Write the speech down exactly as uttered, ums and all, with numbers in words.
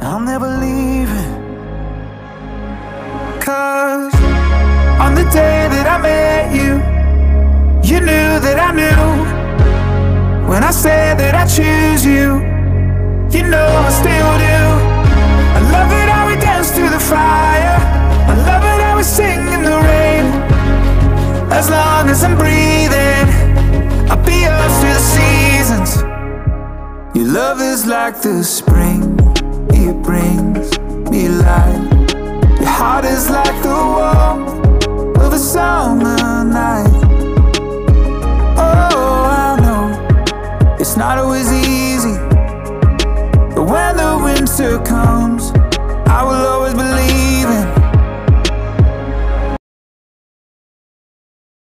I'm never leaving. 'Cause on the day that I met you, you knew that I knew. When I said that I choose you, you know I still do. I love it how we dance through the fire. I love it how we sing in the rain. As long as I'm breathing, I'll be yours through the seasons. Your love is like the spring, it brings me light. Your heart is like the warmth of a summer night.